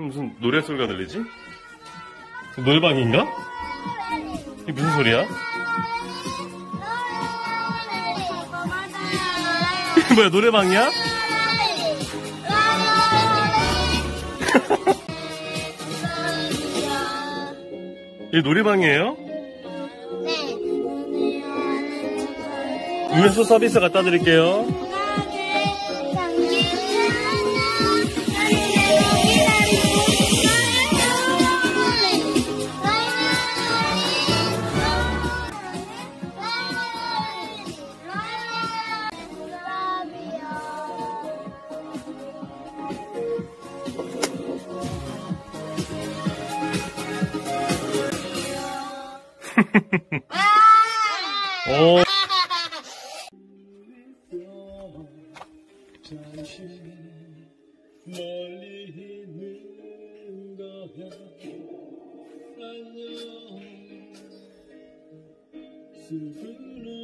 무슨 노래소리가 들리지? 노래방인가? 이게 무슨 소리야? 뭐야, 노래방이야? 이게 노래방이에요? 네. 음료수 서비스 갖다 드릴게요. 오. 멀리 있는 거야. 안녕. 슬픈